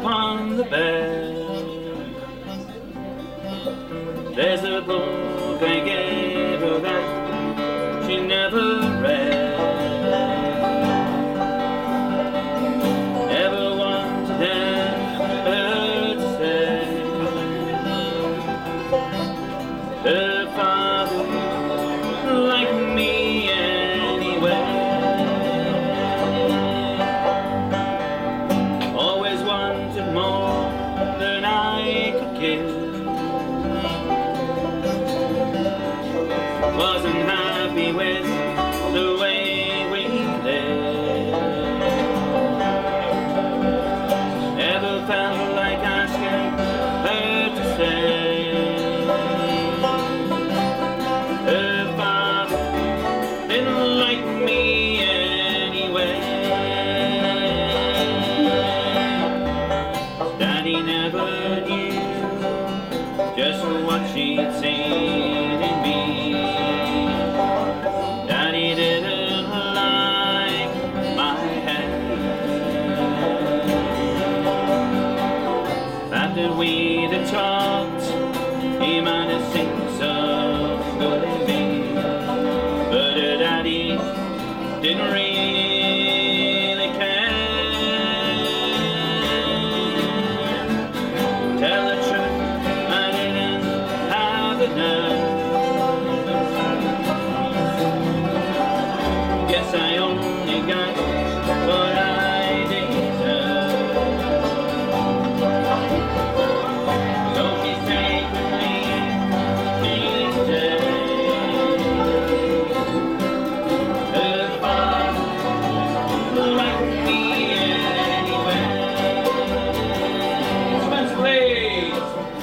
upon the bed. There's a book I gave her that she never read. Never wanted her to say her father liked me anyway. Always wanted more than I could give. Wasn't happy with the way we lived. Never felt like asking her to stay. Her father didn't like me anyway. Daddy never knew just what she'd seen in me. Daddy didn't like my hair. After we'd have talked, he might have seen some good in me, but her daddy didn't really care. Tell the truth, I didn't have the nerve. Guess I only got what I deserve. So she's taken me these days. Her father liked me anyway. Spence, please.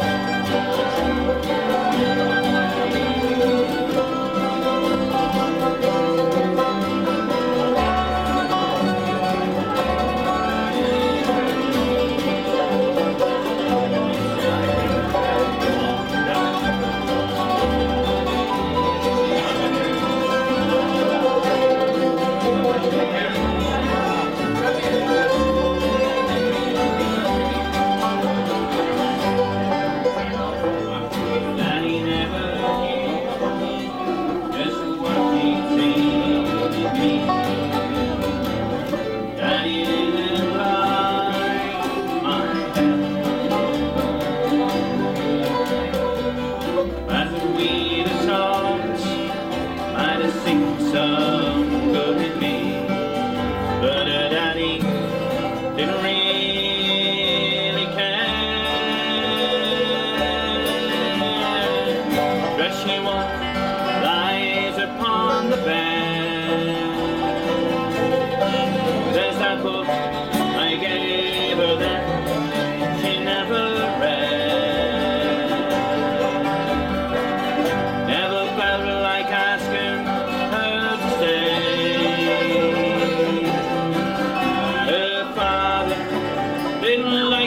Some good in me, but her daddy didn't really care. Dress she wore lies upon the bed. There's that book I gave her that she never read. Never felt like asking her to stay. Her father didn't like